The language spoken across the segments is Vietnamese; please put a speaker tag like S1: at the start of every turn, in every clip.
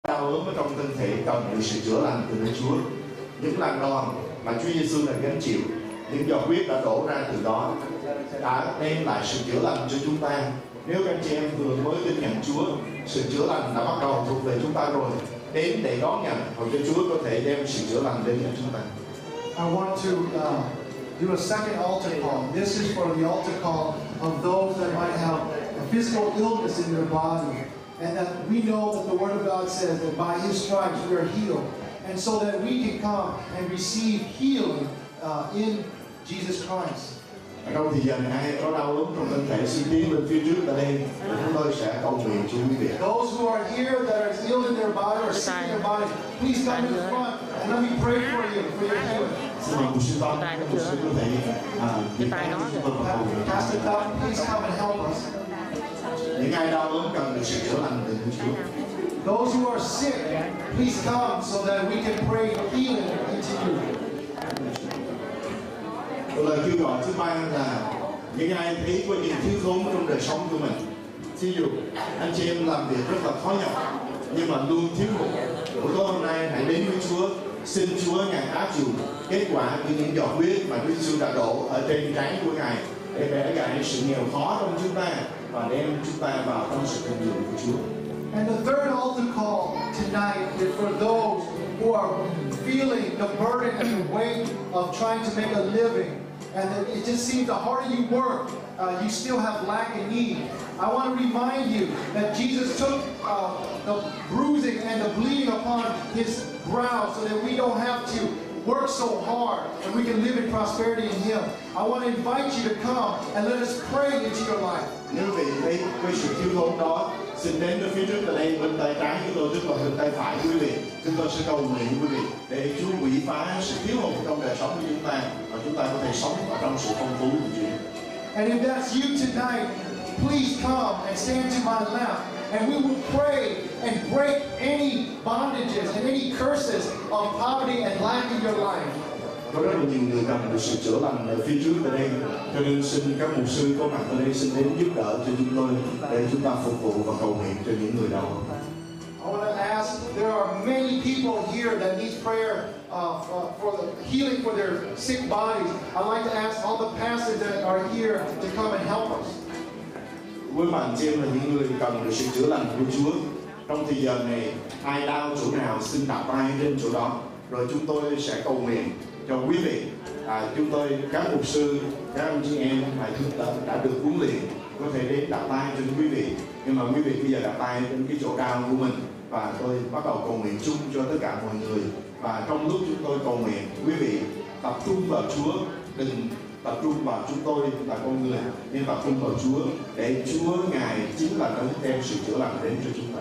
S1: đau ốm ở trong thân thể cần được sự chữa lành từ Đức Chúa. Những lần đòn mà Chúa Giêsu đã gánh chịu, những giọt huyết đã đổ ra từ đó đã đem lại sự chữa lành cho chúng ta. Nếu các anh chị em vừa mới tin nhận Chúa, sự chữa lành đã bắt đầu thuộc về chúng ta rồi. Đến để đón nhận, hoặc cho Chúa có thể đem sự chữa lành đến cho chúng ta.
S2: I want to do a second altar call. This is for the altar call of those that might have a physical illness in their body. And that we know that the Word of God says that by His stripes we are healed. And so that we can come and receive healing in Jesus Christ.
S1: Trong thì giờ này ai có đau ốm trong thân thể xin tiến lên phía trước tại đây, chúng tôi sẽ cầu nguyện cho quý vị.
S2: Those who are here that are ill in their body or sick in their body, please come to the front and let me pray for you for your healing.
S1: Xin mời mục sư Tom, mục sư có thể những ai
S2: Pastor Tom, please come and help us.
S1: Những ai đau ốm cần được sự chữa lành từ Chúa.
S2: Those who are sick, please come so that we can pray healing into you.
S1: Lời kêu gọi thứ ba là những ai thấy có những thiếu thốn trong đời sống của mình. Ví dụ anh chị em làm việc rất là khó nhọc nhưng mà luôn thiếu hụt. Buổi tối hôm nay hãy đến với Chúa, xin Chúa Ngài áp dụng kết quả của những giọt huyết mà Chúa Giêsu đã đổ ở trên trán của Ngài để bẻ gãy sự nghèo khó trong chúng ta và đem chúng ta vào trong sự thịnh vượng của Chúa.
S2: And the third altar call tonight is for those who are feeling the burden and the weight of trying to make a living. And it just seems the harder you work, you still have lack and need. I want to remind you that Jesus took the bruising and the bleeding upon His brow so that we don't have to work so hard and we can live in prosperity in Him. I want to invite you to come and let us pray into your life.
S1: Nếu quý vị thấy với sự thiếu thốn đó, xin đến phía trước tại đây bên tay trái chúng tôi, tức là bên tay phải quý vị. Chúng tôi sẽ cầu nguyện quý vị để Chúa quỷ phá sự thiếu hụt trong đời sống của chúng ta và chúng ta có thể sống ở trong sự phong phú của Chúa.
S2: And if that's you tonight, please come and stand to my left, and we will pray and break any bondages and any curses of poverty and lack in your life.
S1: Có rất là nhiều người cần được sự chữa lành ở phía trước tại đây, cho nên xin các mục sư có mặt ở đây xin đến giúp đỡ cho chúng tôi để chúng ta phục vụ và cầu nguyện cho những người đau.
S2: I want to ask, there are many people here that need prayer for the healing for their sick bodies. I'd like to ask all the pastors that are here to come and help us.
S1: Với bạn chị em là những người cần được sự chữa lành của Chúa. Trong thời giờ này, ai đau chỗ nào xin đặt tay trên chỗ đó, rồi chúng tôi sẽ cầu nguyện cho quý vị. Chúng tôi, các mục sư, các anh chị em đã được huấn luyện có thể đến đặt tay trên quý vị. Nhưng mà quý vị bây giờ đặt tay trên cái chỗ đau của mình và tôi bắt đầu cầu nguyện chung cho tất cả mọi người. Và trong lúc chúng tôi cầu nguyện, quý vị tập trung vào Chúa, đừng tập trung vào chúng tôi là con người, nhưng tập trung vào Chúa để Chúa Ngài chính là đấng đem sự chữa lành đến cho chúng ta.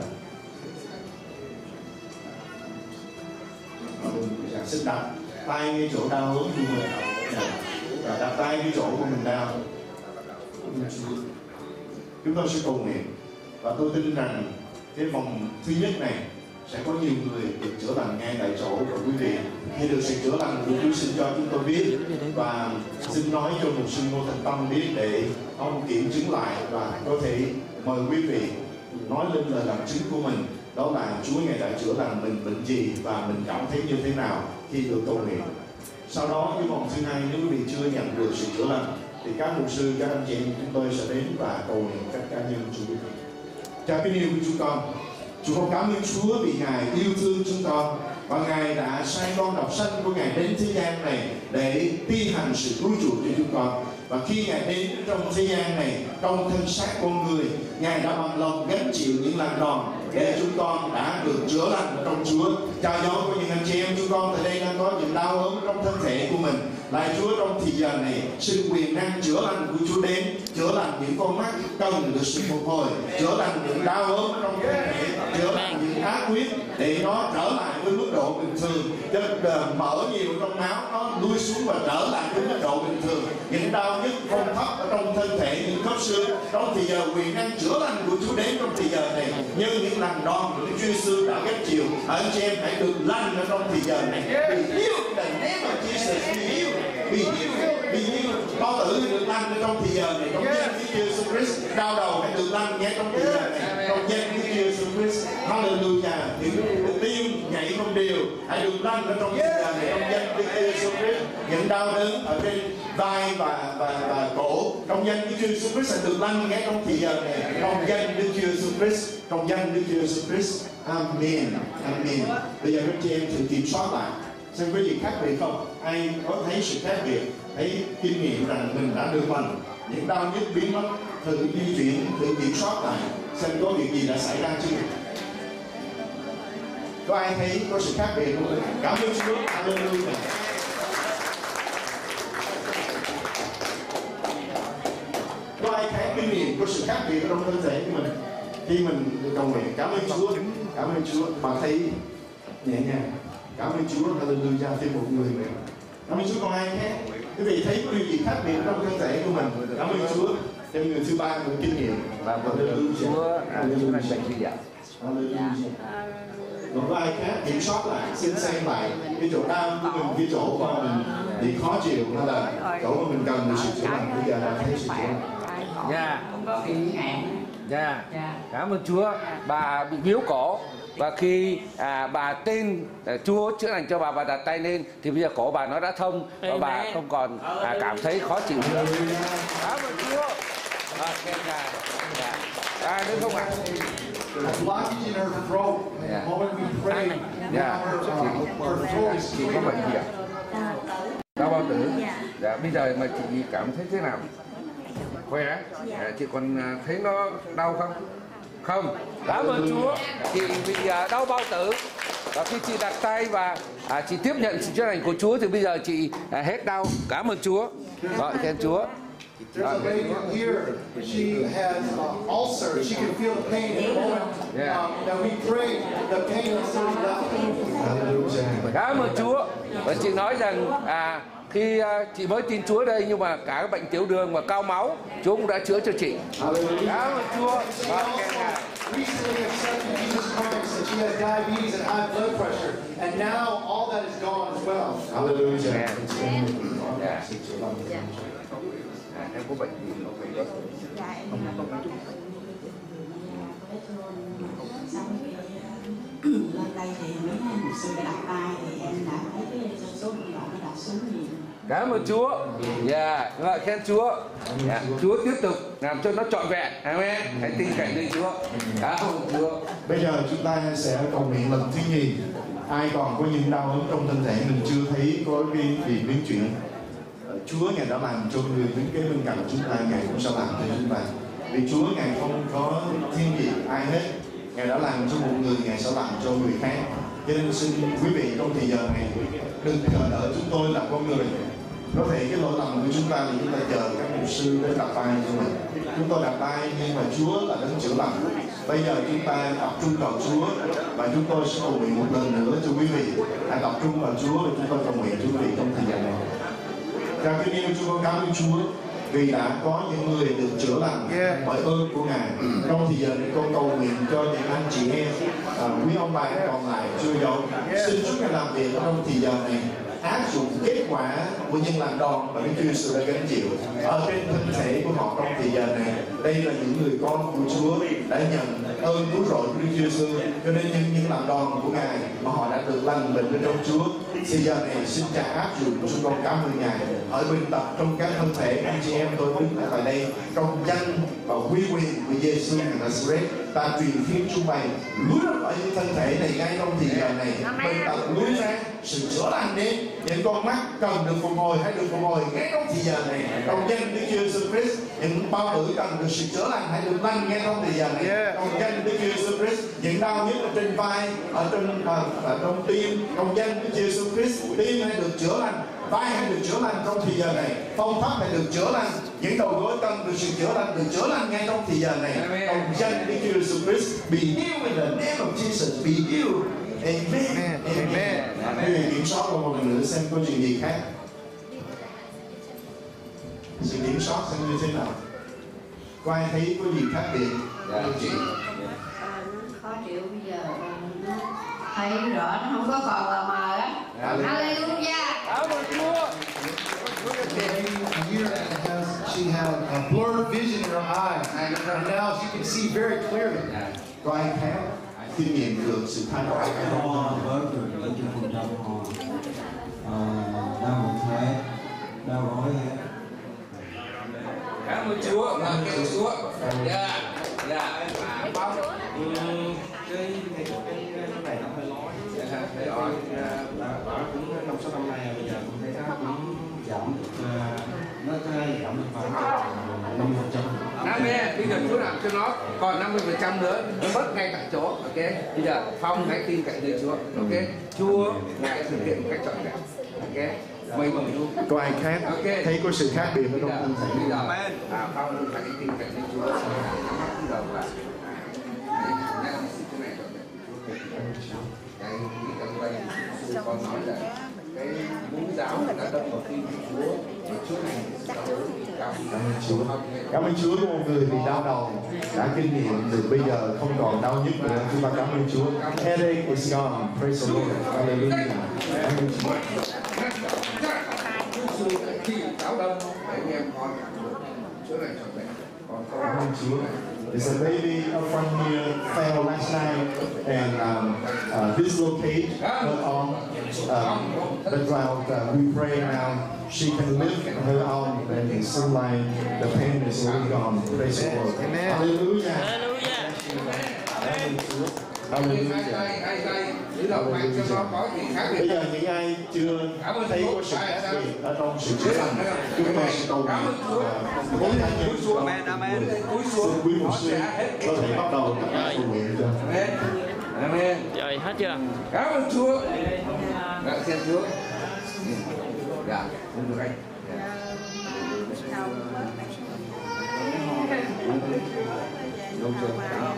S1: Xin đặt tay ngay chỗ đau ốm của mình, và đặt tay ngay chỗ của mình đau. Chúng tôi sẽ cầu nguyện và tôi tin rằng cái vòng thứ nhất này sẽ có nhiều người được chữa lành ngay tại chỗ của quý vị. Khi được sự chữa lành của Chúa xin cho chúng tôi biết và xin nói cho mục sư Ngô Thành Tâm biết để ông kiểm chứng lại và có thể mời quý vị nói lên lời làm chứng của mình. Đó là Chúa Ngài đã chữa lành mình bệnh gì và mình cảm thấy như thế nào khi được cầu nguyện. Sau đó cái vòng thứ hai, nếu quý vị chưa nhận được sự chữa lành thì các mục sư, các anh chị em chúng tôi sẽ đến và cầu nguyện các cá nhân cho quý vị. Cha kính yêu của chúng con, chúng con cảm ơn Chúa vì Ngài yêu thương chúng con và Ngài đã sai con độc sanh của Ngài đến thế gian này để thi hành sự cứu chuộc cho chúng con. Và khi Ngài đến trong thế gian này, trong thân xác con người, Ngài đã bằng lòng gánh chịu những lần đòn để chúng con đã được chữa lành trong Chúa. Cha gió của những anh chị em chúng con tại đây đang có những đau ốm trong thân thể của mình. Lạy Chúa, trong thời giờ này, xin quyền năng chữa lành của Chúa đến, chữa lành những con mắt cần được sự phục hồi, chữa lành những đau ốm trong thân thể, chữa lành những ác huyết để nó trở lại với mức độ bình thường. Cho mỡ nhiều trong máu nó lui xuống và trở lại với mức độ bình thường. Những đau nhức phong thấp ở trong thân thể, những khớp xương, trong thời giờ quyền năng chữa lành của Chúa đến trong thời giờ này, như những lần đòn của Đức Chúa Giêsu đã gánh chịu. Anh chị em hãy được lành ở trong thời giờ này. Be healed, the name of Jesus, be healed, be healed, be healed. Con tử được lành ở trong thời giờ này, trong danh Đức Chúa Giêsu Christ. Đau đầu hãy được lành ngay trong thời giờ này, trong danh Đức Chúa Giêsu Christ. Hallelujah. điều hãy được lăn ở trong thời gian này trong danh Đức Chúa Giêsu Christ. Những đau đớn ở trên vai và cổ trong danh Đức Chúa Giêsu Christ sẽ được lăn ngay trong thời gian này trong danh Đức Chúa Giêsu Christ, trong danh Đức Chúa Giêsu Christ. Amen. Amen. Bây giờ các chị em thử kiểm soát lại xem có gì khác biệt không. Ai có thấy sự khác biệt, thấy kinh nghiệm rằng mình đã được lành, những đau nhức biến mất, thử di chuyển, thử kiểm soát lại xem có việc gì đã xảy ra chưa. Có ai thấy có sự khác biệt không? Cảm ơn Chúa. Hallelujah. Có ai thấy kinh nghiệm có sự khác biệt trong thân thể của mình khi mình được cầu nguyện? Cảm ơn Chúa. Cảm ơn Chúa. Mà thấy nhẹ nhàng. Cảm ơn Chúa. Hallelujah. Thêm một người nữa. Cảm ơn Chúa. Còn ai khác? Quý vị thấy có điều gì khác biệt trong thân thể của mình? Cảm ơn Chúa. Thêm người thứ ba người kinh nghiệm.
S3: Và một Chúa là bệnh gì ạ?
S1: Hallelujah. Còn có ai khác kiểm soát lại, xem lại cái chỗ đau của mình, cái chỗ mà mình bị khó chịu hay là chỗ mà mình cần được sự chữa lành, bây giờ đã thấy sự chữa lành.
S3: Dạ. Dạ. Cảm ơn Chúa. Bà bị biếu cổ và khi bà tin Chúa chữa lành cho bà và đặt tay lên thì bây giờ cổ bà nó đã thông và bà không còn cảm thấy khó chịu nữa. Cảm ơn Chúa. Đúng không ạ?
S2: Blockage in her throat. The moment we pray, now her throat is
S3: Chị có bệnh gì ạ? Đau bao tử. Dạ, bây giờ mà chị cảm thấy thế nào? Khỏe? Chị còn thấy nó đau không? Không. Cảm ơn Chúa. Chị bị đau bao tử và khi chị đặt tay và chị tiếp nhận sự chữa lành của Chúa thì bây giờ chị hết đau. Cảm ơn Chúa. Gọi khen Chúa.
S2: There's a lady here. She has ulcer. She can feel the pain at the moment that we pray. The pain is left.
S3: Cảm ơn Chúa. Và chị nói rằng khi chị mới tin Chúa đây nhưng mà cả cái bệnh tiểu đường và cao máu Chúa cũng đã chữa cho chị. Cảm ơn Chúa.
S2: Recently accepted Jesus Christ and she has diabetes and high blood pressure, and now all that is gone as well.
S1: Hallelujah.
S3: Em có bệnh gì không?
S4: Lên đây thì mấy ngày một sư đặt tay thì em đã thấy cái số điện thoại nó đặt xuống nhiều.
S3: Cảm ơn Chúa. Ngợi khen Chúa. Chúa tiếp tục làm cho nó trọn vẹn. Amen. Hãy tin cậy lên Chúa. Cảm ơn Chúa.
S1: Bây giờ chúng ta sẽ cầu nguyện lần thứ nhì. Ai còn có những đau đớn trong thân thể mình chưa thấy có cái gì biến chuyển, Chúa Ngài đã làm cho người đứng kế bên cạnh chúng ta, Ngài cũng sẽ làm cho chúng ta. Vì Chúa Ngài không có thiên vị ai hết. Ngài đã làm cho một người, Ngài sẽ làm cho người khác. Cho nên xin quý vị trong thời giờ này đừng chờ đợi chúng tôi là con người. Có thể cái lỗi lầm của chúng ta là chúng ta chờ các mục sư đến đặt tay cho mình. Chúng tôi đặt tay nhưng mà Chúa là đấng chữa lành. Bây giờ chúng ta tập trung vào Chúa và chúng tôi sẽ cầu nguyện một lần nữa cho quý vị. Hãy tập trung vào Chúa và chúng tôi cầu nguyện cho quý vị trong thời gian này. Cha kính yêu Chúa, con cảm ơn Chúa vì đã có những người được chữa lành bởi ơn của Ngài. Trong thời giờ này con cầu nguyện cho những anh chị em, quý ông bà còn lại chưa giàu, xin Chúa Ngài làm việc trong thời giờ này, áp dụng kết quả của những lần đòn mà Đức Chúa Giêsu đã gánh chịu ở trên thân thể của họ trong thời giờ này. Đây là những người con của Chúa đã nhận ơn cứu rỗi của Đức Chúa Giêsu, cho nên những lần đòn của Ngài mà họ đã được lành bệnh bên trong Chúa. Bây giờ này xin Cha áp dụng chúng con cảm ơn Ngài ở bên tập trong các thân thể anh chị em tôi đứng tại đây trong danh và quy quyền của Giêsu Nazareth. Ta truyền thiên chúng mày lúi ra khỏi những thân thể này ngay trong thời giờ này. Bên tập lúi ra sự chữa lành đến những con mắt cần được phục hồi hãy được phục hồi ngay trong thời giờ này trong danh Đức Chúa Giêsu Christ. Những bao tử cần được sự chữa lành hãy được lành ngay trong thời giờ này trong danh Đức Chúa Giêsu Christ. Những đau nhức ở trên vai, ở trong tim, trong danh Đức Chúa Giêsu Christ, tim hãy được chữa lành, vai hãy được chữa lành trong thời giờ này, phong thấp hãy được chữa lành, những đầu gối cần được sự chữa lành được chữa lành ngay trong thời giờ này trong danh Đức Chúa Giêsu Christ. Be healed in the name of Jesus. Be healed. Amen. Amen. Quý vị kiểm soát một lần nữa xem có chuyện gì khác. Sự kiểm soát xem như thế nào. Có ai thấy có gì khác biệt? Chị.
S4: Khó chịu bây giờ nó thấy rõ nó không có còn là mờ á. Hallelujah.
S3: Cảm ơn Chúa.
S2: She had a blurred vision in her eyes, and now she can see very clearly.
S1: Có ai khác kinh nghiệm được sự thay đổi hay không?
S5: họ đau một thế, đau gói hết.
S3: Cảm ơn Chúa, cảm ơn Chúa. Dạ, dạ.
S6: Cái này nó hơi lói. Thấy rồi. Bà cũng 5-6 năm nay bây giờ cũng thấy nó cũng giảm được, nó giảm được vào 50%.
S3: Bây giờ Chúa làm cho nó còn 50% nữa, nó mất ngay tại chỗ. Ok. Bây giờ Phong hãy tin cậy nơi Chúa. Ok. Chúa ngài thực hiện một cách trọn vẹn. Ok. Mời mời Chúa.
S1: Có ai khác thấy có sự khác biệt ở trong thân thể?
S3: Bây giờ Phong hãy tin cậy nơi Chúa. Bắt đầu là con nói là cái mũi giáo đã đâm vào tim của Chúa và Chúa này
S1: Cảm ơn Chúa. Cảm ơn Chúa của một người bị đau đầu đã kinh nghiệm từ bây giờ không còn đau nhức nữa. Chúng ta cảm ơn Chúa. Headache is gone. Praise the Lord. Hallelujah. Cảm ơn Chúa.
S3: Khi giáo đông để anh em con Chúa này trọn vẹn.
S1: Cảm ơn Chúa. There's a baby up front here fell last night and dislocate her arm. But we pray now she can lift her arm and in sunlight the pain is already gone. Praise the Lord. Hallelujah. Hallelujah. Bây giờ những ai chưa thấy có sự khác biệt ở trong sự chữa lành, chúng ta sẽ cầu nguyện mỗi cá nhân. Xin quý mục sư có thể bắt đầu cầu nguyện cho.
S7: Amen. Rồi hết chưa?
S3: Cảm ơn Chúa. Cảm ơn Chúa. Dạ, không được anh. Đúng chưa?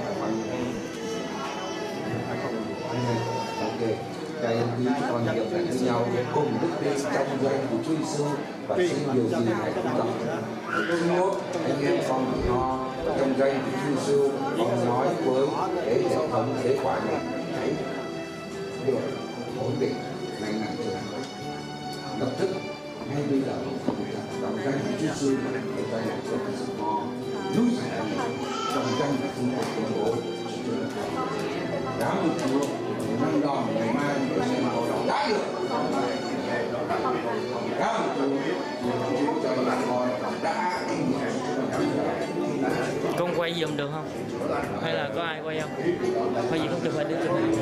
S3: Ok. Các anh chị còn hiệp lại với nhau cùng đức tin trong danh của Chúa Giêsu và xin điều gì hãy cũng làm. Chúa, anh em con nó trong danh của Chúa Giêsu con nói với cái hệ thống phế quản này hãy được ổn định lành lặn trở lại. Lập tức ngay bây giờ trong danh của Chúa Giêsu để tay lại cho cái sự ngon rút ra trong danh của Chúa Bố. Cảm ơn Chúa. Năm đòn ngày mai chúng sẽ vào đón đã được. Cảm ơn Chúa cho bà con đã kinh nghiệm.
S7: Con quay giùm được không? Hay là có ai quay không? Quay gì không được, phải đứng trên này.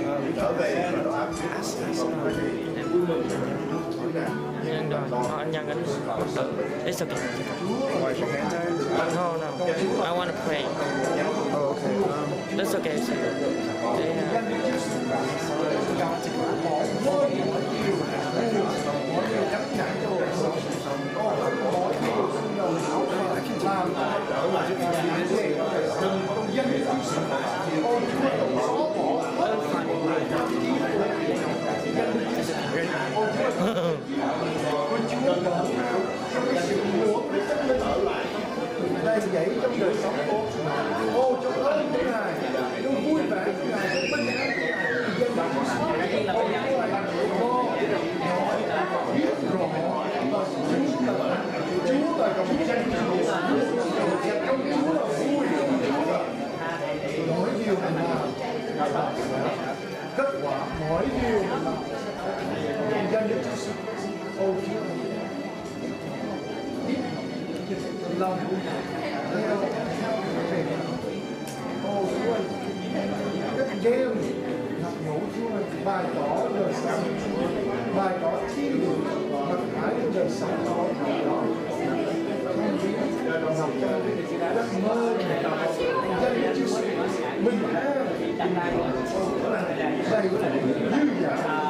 S7: Nhân đoàn, anh nhân anh. It's okay. No, no. I want to pray.
S8: Oh, okay.
S7: That's okay.
S2: Đây vậy trong đời sống cô trong ơn của Ngài, trong vui vẻ của Ngài, trong bình an của Ngài, dân đạo biết rõ Chúa là trong danh Chúa, trong Chúa là vui, mỗi điều mình làm kết quả mỗi điều mình làm danh Đức Chúa. Ô Chúa lòng ô Chúa cách đêm ngập ngủ Chúa bày tỏ đời sống, bày tỏ thiên đường mặt hải đời sống đó không biết ngập trong giấc mơ danh Chúa bình an đầy dư dả.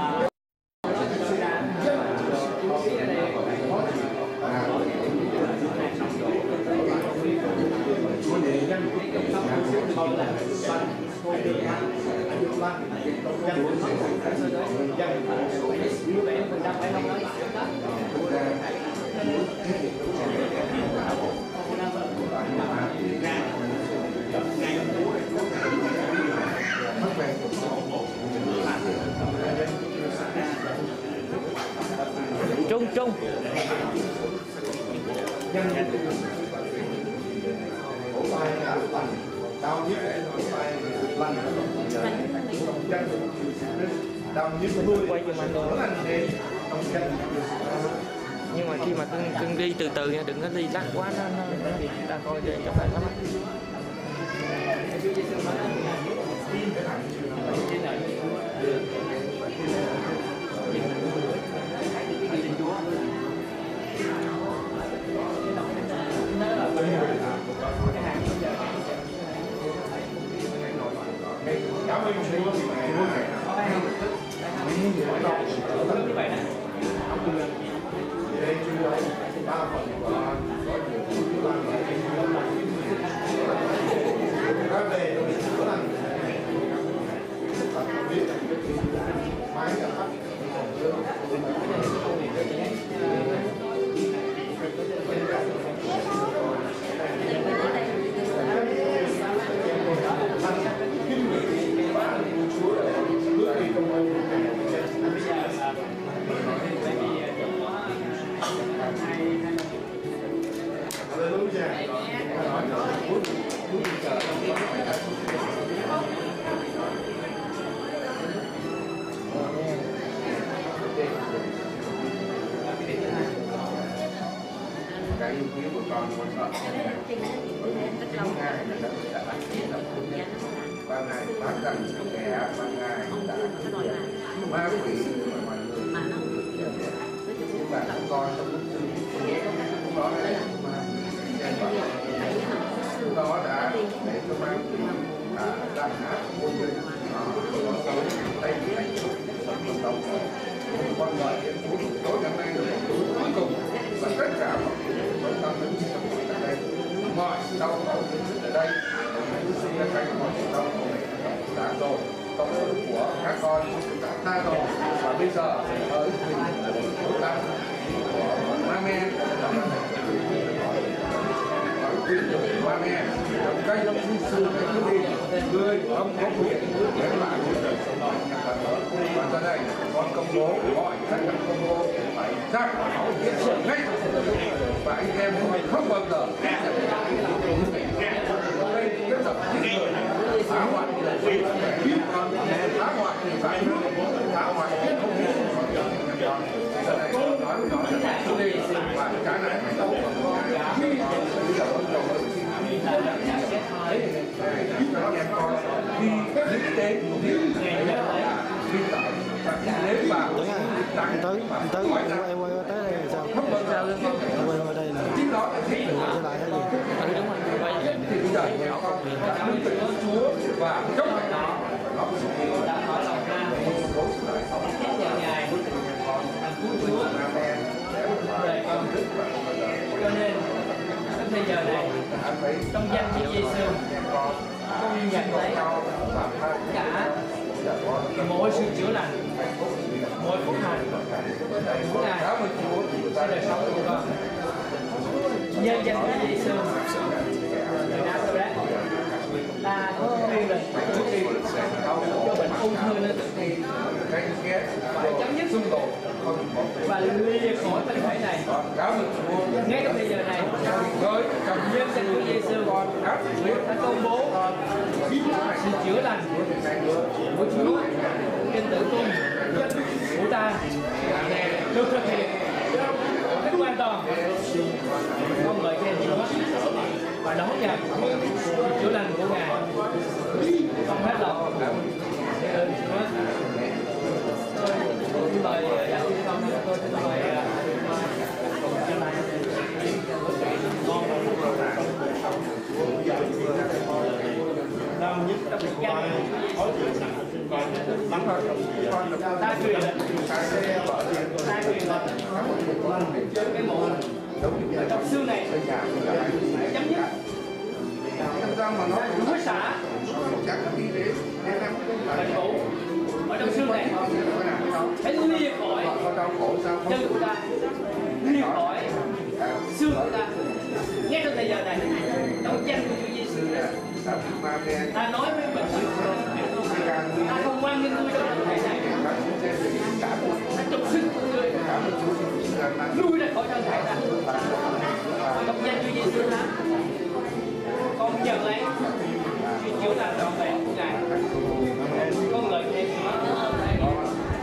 S7: Trung
S2: Cao nhất lành
S1: đau nhức
S7: quay giùm anh luôn. Nhưng mà khi mà cưng đi từ từ nha, đừng có đi lắc quá, nó ta coi cho phải lắm.
S1: Cảm ơn Chúa vì ngày hôm nay. Đây Chúa ba phần của có nhiều Chúa làm các về Chúa làm biết máy đã phát
S3: cái yêu quý của con sợ và ngài phán rằng kẻ mà ngài đã ma quỷ mà mọi người nhưng mà các con trong bức thư đó là đó đã để cho ma quỷ làm ác hôn nhân có dấu tay thành tổng con gọi Thiên Chúa tối ngày nay là cuối cùng và tất cả mọi người vẫn đang đứng trong ở đây mọi sự đau khổ ở đây xin các anh mọi sự đau khổ đã rồi công ơn của các con đã tha rồi và bây giờ ở mình chúng ta của ma men ba mẹ trong cái sư cái thứ đi người không có quyền để lại một đời sống đó và giờ đây con công bố mọi các công bố phải ra khỏi hiện trường ngay và anh em không bao giờ đây tiếp tục những người phá hoại biết con phá hoại phải phá hoại không biết giờ này con nói đi và cái này phải đâu còn con bây giờ con cầu ơn xin nó em con đi đến đến đi đến vào
S5: tới em quay tới đây là sao?
S7: Không sao luôn.
S5: Quay qua đây là
S3: chính đó là thích
S5: trở lại hay gì?
S7: Đúng rồi, quay
S3: thì bây giờ nhà con đã nuôi tự Chúa và chống lại nó sự yêu đã nói lòng ra cố sự lại sống ngày muốn tình con Chúa là mẹ để con đức và
S8: cho nên trong thời giờ này trong danh Chúa Giêsu con nhận lấy cả mỗi sự chữa lành, mỗi phúc hạnh của Ngài trong đời sống của con. Nhân danh Chúa Giêsu người Nazareth, ta khuyên là trước khi cho bệnh ung thư nên tự thi phải chấm dứt xung đột và lìa khỏi thân thể này ngay trong thời giờ này. Nhân danh Chúa Giêsu ta công bố sự chữa lành của Chúa trên tử cung của ta được thực hiện một cách hoàn toàn. Con ngợi khen Chúa và đón nhận sự chữa lành của Ngài không hết lòng. Để ơn Chúa. Tôi xin mời giáo sư con, tôi xin mời con
S1: đau nhất các vai khó chịu bắn vào
S8: ta truyền lệnh trên cái mụn ở trong xương này chấm dứt rửa xả bệnh cũ ở trong xương này hãy lìa khỏi chân của ta, lìa khỏi xương của ta ngay trong thời giờ này trong danh của Chúa Giêsu. Ta nói với bệnh nhân ta không quan nghênh ngươi trong thân thể này, ta trục sức của ngươi lui ra khỏi thân thể ta trong danh Chúa Giêsu. Con nhận lấy sự chữa lành trọn vẹn của Ngài. Con ngợi khen Chúa.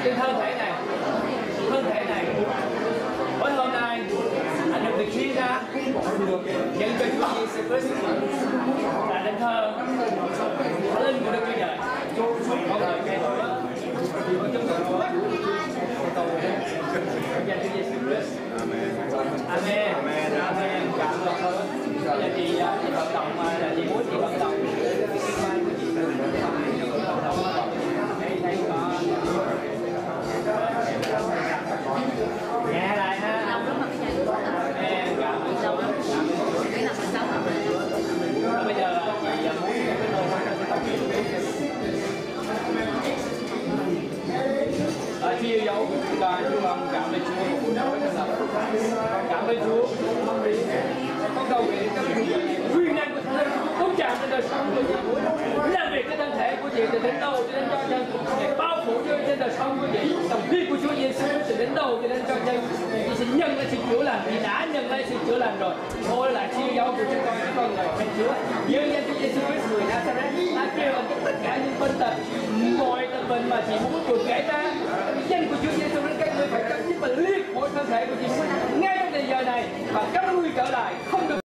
S8: trên thân thể này mỗi hôm nay anh được việc chia ra nhận cho Chúa Giêsu Christ là đền thờ linh của Đức Chúa Trời. Con lời kêu gọi của chúng tôi dành cho Giêsu Christ. Amen. Amen. Cảm ơn. Bây giờ chị vận động mà chị muốn chị vận động cái vai của chị vận động thấy có nghe lại ha. Amen. Cảm ơn sâu lắm. Bây giờ chị muốn cái nơi phát Chi yêu dấu và chúng con cảm ơn Chúa, cảm ơn Chúa. Con cầu nguyện các quyền năng của Thánh Linh tốt chạm trên đời sống của chị, làm việc cái thân thể của chị từ đến đầu cho đến cho chân, để bao phủ trên đời sống của chị. Đồng tiên của Chúa Giêsu từ đến đầu cho đến cho chân, chị sẽ nhận lại sự chữa lành, chị đã nhận lại sự chữa lành rồi. Ôi là chi yêu dấu của chúng con lời khen Chúa. Nhân danh Chúa Giêsu Christ người Nazareth, đã kêu bằng tất cả những bệnh tật, mọi tật bệnh mà chị muốn được kể ra. Danh của Chúa Giêsu Christ các ngươi phải chấm dứt và liệt mỗi thân thể của chị ngay trong thời giờ này và cấm ngươi trở lại không được.